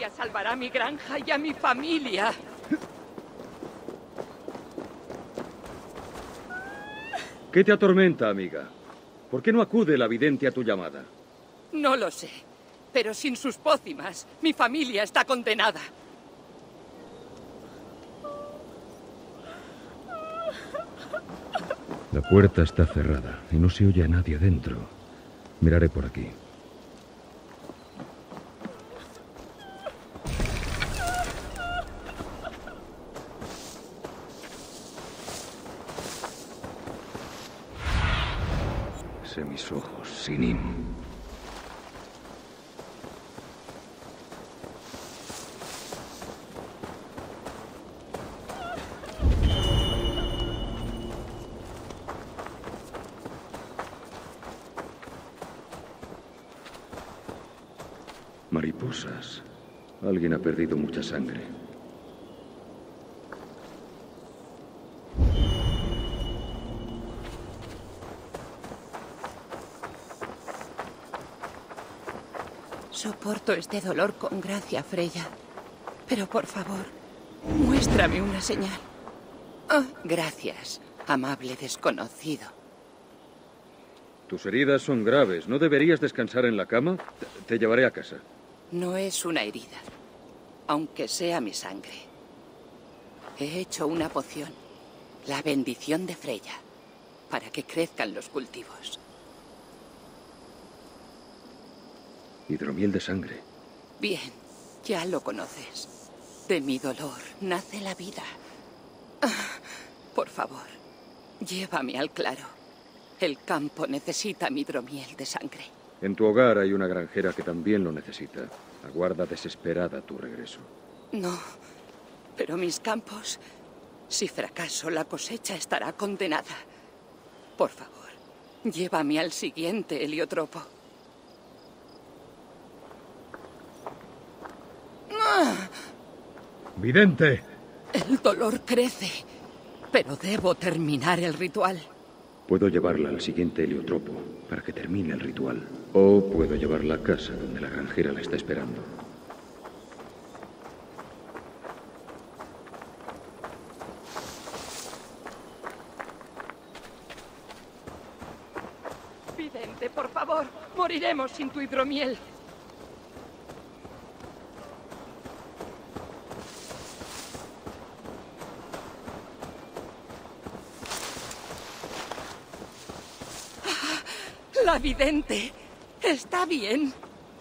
magia salvará a mi granja y a mi familia. ¿Qué te atormenta, amiga? ¿Por qué no acude la vidente a tu llamada? No lo sé, pero sin sus pócimas, mi familia está condenada. La puerta está cerrada y no se oye a nadie adentro. Miraré por aquí. Sé mis ojos, Sinim. Mariposas. Alguien ha perdido mucha sangre. Soporto este dolor con gracia, Freya. Pero por favor, muéstrame una señal. Oh, gracias, amable desconocido. Tus heridas son graves. ¿No deberías descansar en la cama? Te llevaré a casa. No es una herida, aunque sea mi sangre. He hecho una poción, la bendición de Freya, para que crezcan los cultivos. Hidromiel de sangre. Bien, ya lo conoces. De mi dolor nace la vida. Ah, por favor, llévame al claro. El campo necesita mi hidromiel de sangre. En tu hogar hay una granjera que también lo necesita. Aguarda desesperada tu regreso. No, pero mis campos... Si fracaso, la cosecha estará condenada. Por favor, llévame al siguiente heliotropo. ¡Vidente! El dolor crece, pero debo terminar el ritual. Puedo llevarla al siguiente heliotropo para que termine el ritual. O puedo llevarla a casa donde la granjera la está esperando. Vidente, por favor, moriremos sin tu hidromiel. La vidente está bien.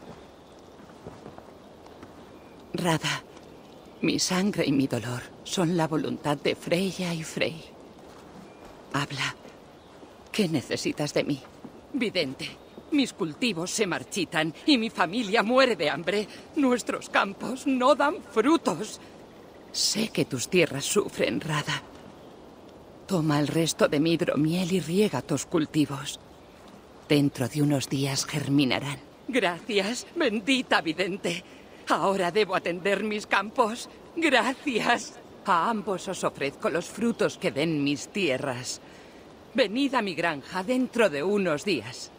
Radha, mi sangre y mi dolor son la voluntad de Freya y Frey. Habla. ¿Qué necesitas de mí? Vidente, mis cultivos se marchitan y mi familia muere de hambre. Nuestros campos no dan frutos. Sé que tus tierras sufren, Radha. Toma el resto de mi hidromiel y riega tus cultivos. Dentro de unos días germinarán. Gracias, bendita vidente. Ahora debo atender mis campos. Gracias. A ambos os ofrezco los frutos que den mis tierras. Venid a mi granja dentro de unos días.